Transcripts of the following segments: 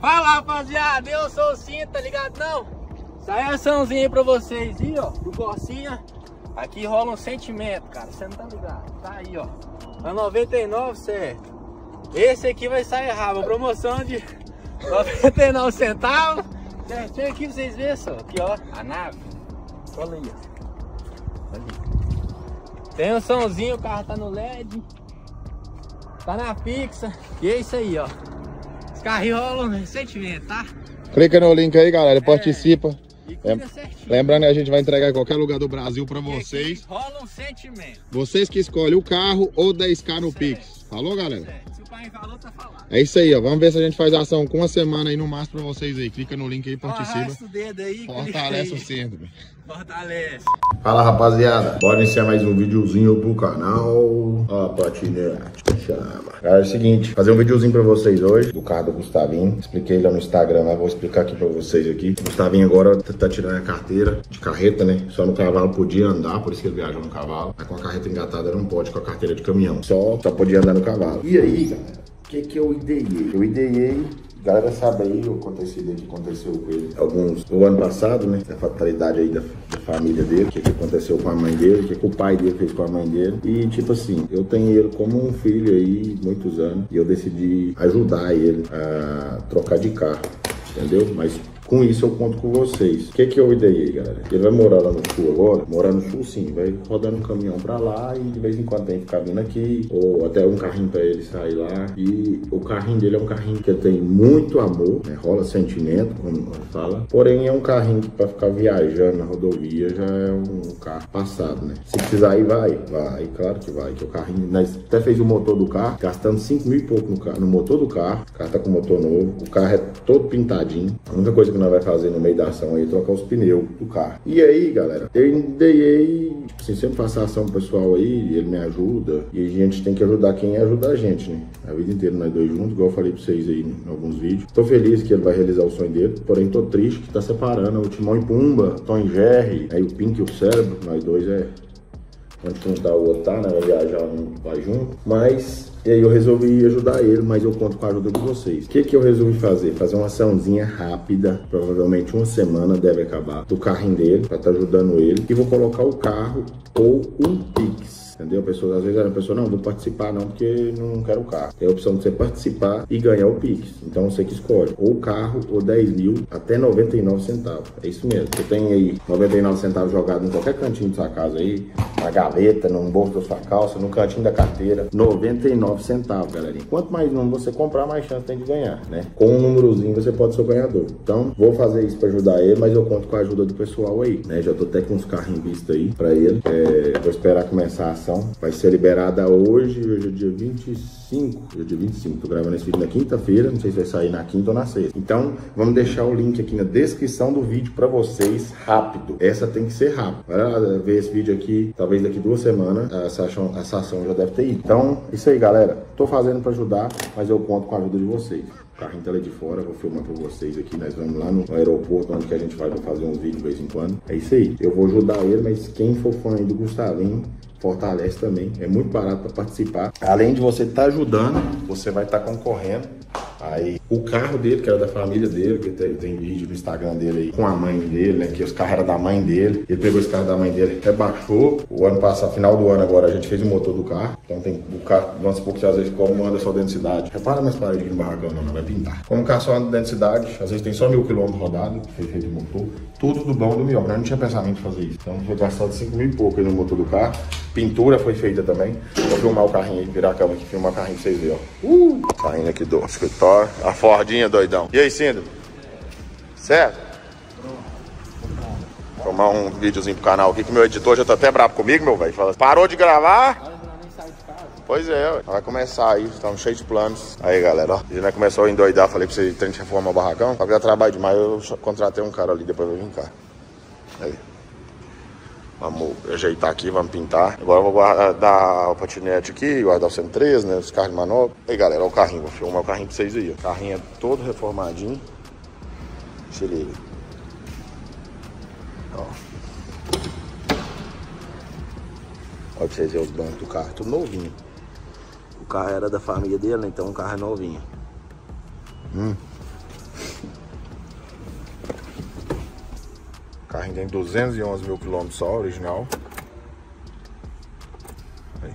Fala, rapaziada, eu sou o Cinto, tá ligado não? Sai açãozinha aí pra vocês aí, ó, do Corsinha. Aqui rola um sentimento, cara, você não tá ligado? Tá aí, ó, a 99, certo? Esse aqui vai sair errado, promoção de 99 centavos. Certinho aqui pra vocês verem só, aqui ó, a nave. Olha aí, ó. Ali. Tem um somzinho, o carro tá no LED. Tá na fixa. E é isso aí, ó. Os carrinhos rolam recentemente, tá? Clica no link aí, galera, participa. E cuida certinho. Lembrando que a gente vai entregar em qualquer lugar do Brasil pra vocês. Rola um sentimento. Vocês que escolhem o carro ou 10k no Pix. Falou, galera? Se o pai falou, tá falando. É isso aí, ó. Vamos ver se a gente faz ação com uma semana aí no máximo pra vocês aí. Clica no link aí, participa. Arrasta o dedo aí. Fortalece o centro. Fortalece. Fala, rapaziada. Bora iniciar mais um videozinho pro canal. Ó, patinete. Chama. Galera, é o seguinte, fazer um videozinho pra vocês hoje do carro do Gustavinho. Expliquei lá no Instagram, mas vou explicar aqui pra vocês aqui. O Gustavinho agora tá tirando a carteira de carreta, né? Só no cavalo podia andar, por isso que ele viajou no cavalo. Mas com a carreta engatada não pode, com a carteira de caminhão. Só podia andar no cavalo. E aí, galera, o que eu ideei? Eu ideei... Galera sabe aí o acontecido que aconteceu com ele o ano passado, né? A fatalidade aí da família dele, o que aconteceu com a mãe dele, o que o pai dele fez com a mãe dele. E tipo assim, eu tenho ele como um filho aí, muitos anos, e eu decidi ajudar ele a trocar de carro, entendeu? Mas com isso eu conto com vocês. O que eu ideei, galera? Ele vai morar lá no sul agora. Morar no sul sim, vai rodando um caminhão pra lá e de vez em quando tem que ficar vindo aqui. Ou até um carrinho pra ele sair lá. E o carrinho dele é um carrinho que tem muito amor, né? Rola sentimento, como fala. Porém é um carrinho que pra ficar viajando na rodovia já é um carro passado, né? Se precisar ir, vai, claro que vai. Que o carrinho, nós até fez o motor do carro, gastando 5 mil e pouco no motor do carro. O carro tá com motor novo, o carro é todo pintadinho. A única coisa que nós vai fazer no meio da ação aí é trocar os pneus do carro. E aí, galera, eu ideei, tipo assim, sempre faço ação pro pessoal aí, ele me ajuda, e a gente tem que ajudar quem ajuda a gente, né? A vida inteira nós dois juntos, igual eu falei pra vocês aí em alguns vídeos. Tô feliz que ele vai realizar o sonho dele, porém tô triste que tá separando o Timão e Pumba, Tom e Jerry, aí o Pink e o Cérebro, nós dois onde não tá o outro tá, né? Vai viajar, um vai junto, mas... E aí eu resolvi ajudar ele, mas eu conto com a ajuda de vocês. O que eu resolvi fazer? Fazer uma açãozinha rápida, provavelmente uma semana deve acabar, do carrinho dele, pra estar ajudando ele. E vou colocar o carro ou um Pix. Entendeu? Às vezes a pessoa, não vou participar não, porque não quero o carro. Tem a opção de você participar e ganhar o Pix. Então você que escolhe, ou o carro, ou 10 mil, até 99 centavos. É isso mesmo. Você tem aí 99 centavos jogado em qualquer cantinho da sua casa aí, na gaveta, no bolso da sua calça, no cantinho da carteira. 99 centavos, galerinha. Quanto mais número você comprar, mais chance tem de ganhar, né? Com um númerozinho você pode ser o ganhador. Então, vou fazer isso pra ajudar ele, mas eu conto com a ajuda do pessoal aí, né? Já tô até com uns carros em vista aí pra ele. Vou esperar começar a ação. Vai ser liberada hoje é dia 25. Hoje é dia 25. Tô gravando esse vídeo na quinta-feira. Não sei se vai sair na quinta ou na sexta. Então, vamos deixar o link aqui na descrição do vídeo pra vocês rápido. Essa tem que ser rápido. Vai lá ver esse vídeo aqui, talvez daqui 2 semanas, essa ação já deve ter ido. Então, isso aí, galera. Tô fazendo pra ajudar, mas eu conto com a ajuda de vocês. O carrinho tá lá de fora, vou filmar pra vocês aqui. Nós vamos lá no aeroporto, onde que a gente vai fazer uns vídeos de vez em quando. É isso aí. Eu vou ajudar ele, mas quem for fã aí do Gustavinho, fortalece também, é muito barato para participar. Além de você estar ajudando, você vai estar concorrendo. Aí o carro dele, que era da família dele, que tem vídeo no Instagram dele aí com a mãe dele, né? Que os carros eram da mãe dele. Ele pegou esse carro da mãe dele, rebaixou. O ano passado, final do ano agora, a gente fez o motor do carro. Então tem o carro, vamos supor que às vezes como anda só dentro da cidade. Repara nas paredes aqui no barracão, não vai pintar. Como o carro só anda dentro da cidade, às vezes tem só 1000 km rodado, que foi feito o motor. Tudo do bom do melhor, né? Não tinha pensamento de fazer isso. Então foi gastado 5 mil e pouco aí no motor do carro. Pintura foi feita também. Vou filmar o carrinho aí, virar a câmera aqui, filmar o carrinho pra vocês verem, ó. Carrinho aqui do escritório. A Fordinha, doidão. E aí, Cíndro? Certo? Vou tomar um videozinho pro canal aqui, que meu editor já tá até bravo comigo, meu velho. Fala, parou de gravar? Pois é, vai começar aí, estamos cheios de planos. Aí, galera, ó, a gente começou a endoidar, falei pra vocês, tem que reformar o barracão. Só que já trabalho demais, eu contratei um cara ali, depois eu vou vir cá. Aí. Vamos ajeitar aqui, vamos pintar. Agora eu vou guardar o patinete aqui, guardar o 113, né? Os carros de manobra. Aí, galera, ó, o carrinho. Vou filmar o carrinho pra vocês aí. O carrinho é todo reformadinho. Se liga. Ó. Olha pra vocês verem os bancos do carro. Tudo novinho. O carro era da família dele, né? Então o carro é novinho. Carrinho tem 211 mil quilômetros só, original. Aí.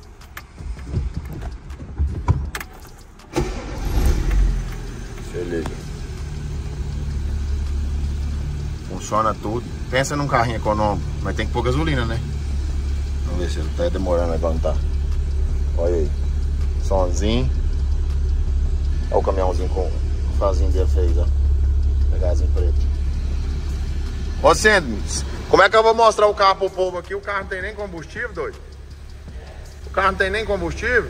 Se liga. Funciona tudo. Pensa num carrinho econômico, mas tem que pôr gasolina, né? Vamos ver se ele tá demorando a levantar. Olha aí. Somzinho. Olha o caminhãozinho com o fazinho dele fez, ó. Pegazinho preto. Ô Sandro, como é que eu vou mostrar o carro pro povo aqui? O carro não tem nem combustível, doido? O carro não tem nem combustível?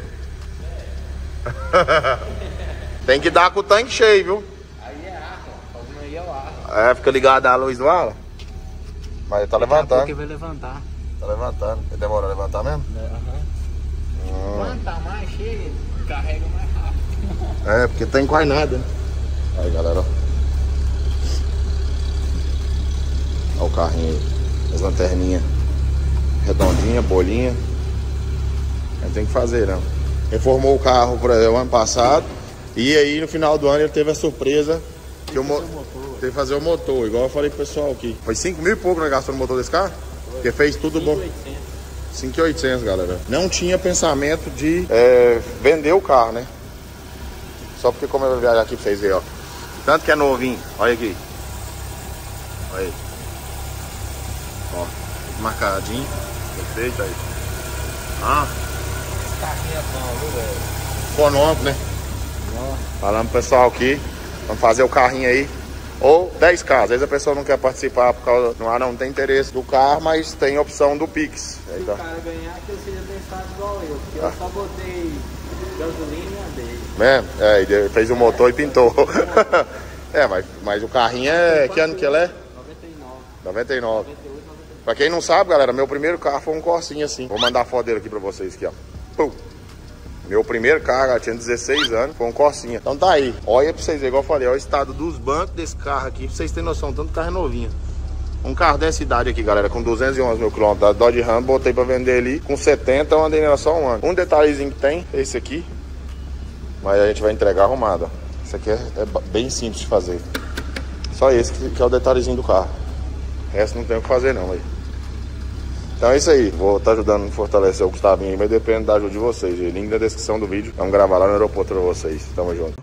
Tem que dar com o tanque cheio, viu? Aí é ar, ó. Fazendo aí é o ar. É, fica ligado a luz do ar. Mas ele tá levantando. Vai levantar. Tá levantando. Ele demorou a levantar mesmo? Quanto mais chega, carrega mais rápido. É, porque tem quase nada, né? Aí, galera, ó. Olha o carrinho aí. As lanterninhas redondinha, bolinha. Aí tem que fazer, né? Reformou o carro por exemplo, ano passado. E aí no final do ano ele teve a surpresa que teve que fazer o motor. Igual eu falei pro pessoal aqui. Foi 5 mil e pouco, né? Gastou no motor desse carro? Porque fez tudo bom. 5.800, galera. Não tinha pensamento de vender o carro, né? Só porque como eu vou viajar aqui, fez aí, ó. Tanto que é novinho. Olha aqui. Olha aí. Ó, marcadinho. Perfeito aí. Ah. Esse carrinho é bom, viu, velho? Econômico, né? Falando pro pessoal aqui. Vamos fazer o carrinho aí. Ou 10K. Às vezes a pessoa não quer participar por causa não tem interesse do carro, mas tem opção do Pix. Se o cara ganhar, que eu seja testado igual eu. Porque eu só botei gasolina e andei. Mesmo? É, ele fez o motor e pintou. É, mas o carrinho é... Que ano que ele é? 99. Pra quem não sabe, galera, meu primeiro carro foi um Corsinha assim. Vou mandar a foto dele aqui pra vocês aqui, ó. Pum. Meu primeiro carro, eu tinha 16 anos, foi um Corsinha. Então tá aí. Olha pra vocês verem, igual eu falei, olha o estado dos bancos desse carro aqui, pra vocês terem noção, tanto carro é novinho. Um carro dessa idade aqui, galera, com 211 mil quilômetros da Dodge Ram, botei pra vender ali. Com 70, eu andei nela só um ano. Um detalhezinho que tem, é esse aqui. Mas a gente vai entregar arrumado, ó. Isso aqui é bem simples de fazer. Só esse que é o detalhezinho do carro. O resto não tem o que fazer não, aí. Então é isso aí, vou estar ajudando a fortalecer o Gustavinho aí, mas depende da ajuda de vocês. Link na descrição do vídeo, vamos gravar lá no aeroporto pra vocês. Tamo junto.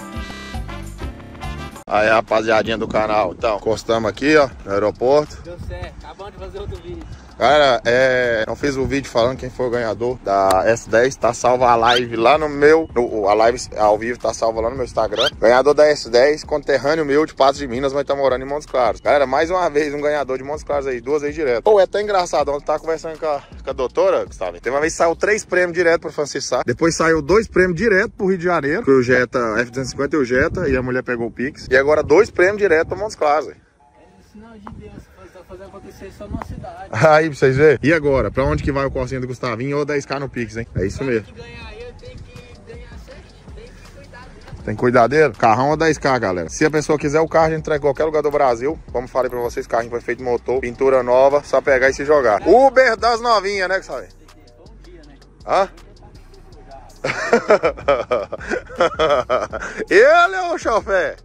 Aí, rapaziadinha do canal, então, encostamos aqui, ó, no aeroporto. Deu certo, acabamos de fazer outro vídeo. Galera, não fiz o vídeo falando quem foi o ganhador da S10, tá salva a live lá no meu, a live ao vivo tá salva lá no meu Instagram. Ganhador da S10, conterrâneo meu de Patos de Minas, mas tá morando em Montes Claros. Galera, mais uma vez um ganhador de Montes Claros aí, 2 vezes direto. Pô, é até engraçado, ontem eu tava conversando com a doutora, Gustavo. Teve uma vez que saiu 3 prêmios direto pro Francisco Sá, depois saiu 2 prêmios direto pro Rio de Janeiro, foi o Jetta F250 e o Jetta, e a mulher pegou o Pix. E agora 2 prêmios direto pra Montes Claros. É sinal de Deus, tá fazendo acontecer só numa cidade. Aí, pra vocês verem. E agora? Pra onde que vai o Corsinha do Gustavinho ou 10K no Pix, hein? É isso mesmo. Pra ganhar eu tenho que ganhar certinho, tem que cuidar dele. Tem que cuidar dele? Carrão ou 10K, galera. Se a pessoa quiser o carro, a gente entrega em qualquer lugar do Brasil. Como falei pra vocês, carrinho foi feito motor, pintura nova, só pegar e se jogar. Uber das novinhas, né, Gustavo? Bom dia, né? Hã? Ele é o chofé?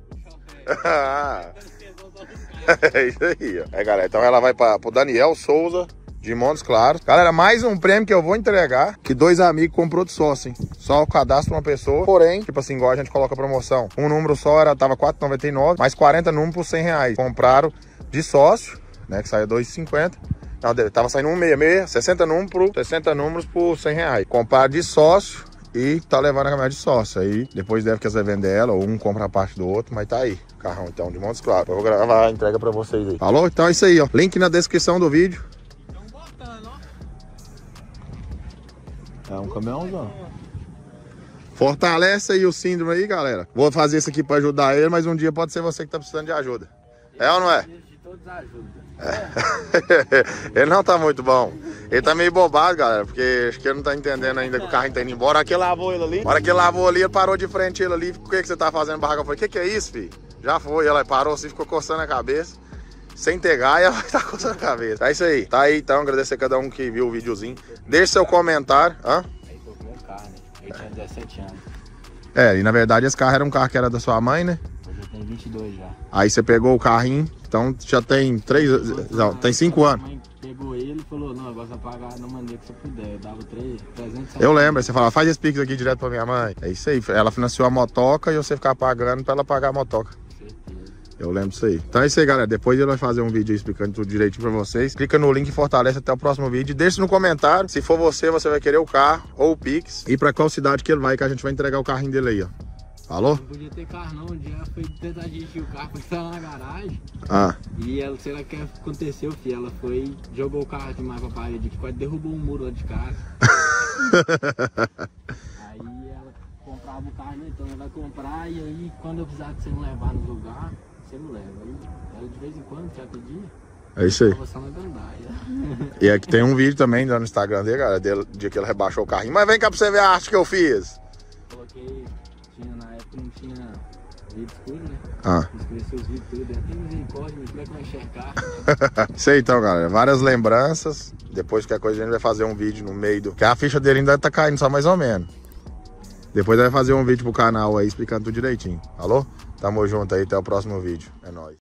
É isso aí, ó. É, galera, então ela vai pro Daniel Souza de Montes Claros. Galera, mais um prêmio que eu vou entregar, que 2 amigos comprou de sócio, hein? Só o cadastro uma pessoa, porém, tipo assim, igual a gente coloca promoção. Um número só tava R$4,99, mais 40 números por R$100. Compraram de sócio, né, que saiu R$2,50. Não, tava saindo 166, 60 números por R$100. Compraram de sócio e tá levando a caminhonete de sócio. Aí depois deve querer vender ela, ou um compra a parte do outro, mas tá aí. Carrão então de Montes Claros. Eu vou gravar a entrega pra vocês aí. Falou? Então é isso aí, ó. Link na descrição do vídeo. Estão botando, ó. É um caminhãozão. Fortalece aí o síndrome aí, galera. Vou fazer isso aqui pra ajudar ele, mas um dia pode ser você que tá precisando de ajuda. É ou não é? De todos ajuda. Ele não tá muito bom. Ele tá meio bobado, galera, porque acho que ele não tá entendendo ainda que o carro tá indo embora. A hora que ele lavou ele ali, ele parou de frente ele ali. O que você tá fazendo, barraca? Eu falei, que é isso, filho? Já foi, ela parou assim, ficou coçando a cabeça. Sem ter gaia, vai estar coçando a cabeça. É isso aí. Tá aí, então, agradecer a cada um que viu o videozinho. Deixe seu comentário. Hã? Aí foi o primeiro carro, né? Ele tinha 17 anos. É, e na verdade esse carro era um carro que era da sua mãe, né? Hoje eu Tem 22 já. Aí você pegou o carrinho, então já tem 5 anos. A mãe pegou ele e falou, não, agora você vai pagar na maneira que você puder. Eu dava 300. Eu lembro, aí você falava, faz esse pix aqui direto pra minha mãe. É isso aí, ela financiou a motoca e você ficar pagando pra ela pagar a motoca. Eu lembro disso aí. Então é isso aí, galera. Depois ele vai fazer um vídeo aí explicando tudo direitinho pra vocês. Clica no link e fortalece até o próximo vídeo. Deixa no comentário se for você vai querer o carro ou o Pix. E pra qual cidade que ele vai, que a gente vai entregar o carrinho dele aí, ó. Falou? Não podia ter carro não, um dia foi tentar dirigir o carro, foi estar na garagem. Ah. E ela, sei lá o que aconteceu, filho. Ela foi, jogou o carro demais pra parede, que quase derrubou um muro lá de casa. Aí ela comprava o carro, né? Então ela vai comprar e aí quando eu precisar que você não levar no lugar, você não leva. Aí ela de vez em quando já pedia. É isso aí. Só na gandaia. E aqui tem um vídeo também lá no Instagram dele, galera, do dia que ele rebaixou o carrinho. Mas vem cá pra você ver a arte que eu fiz. Coloquei, na época não tinha vídeo escuro, né? Ah. Escureceu os vídeos tudo, tem misericórdia, mas como é que vai enxergar? Isso aí então, galera, várias lembranças. Depois qualquer coisa a gente vai fazer um vídeo no meio do... Que a ficha dele ainda tá caindo só mais ou menos. Depois vai fazer um vídeo pro canal aí explicando tudo direitinho. Falou? Tamo junto aí, até o próximo vídeo. É nóis.